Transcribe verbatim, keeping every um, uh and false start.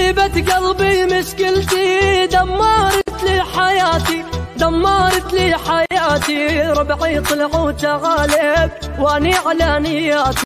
طيبة قلبي مشكلتي دمرت لي حياتي دمرت لي حياتي، ربعي طلعوا تغالب واني على نياتي.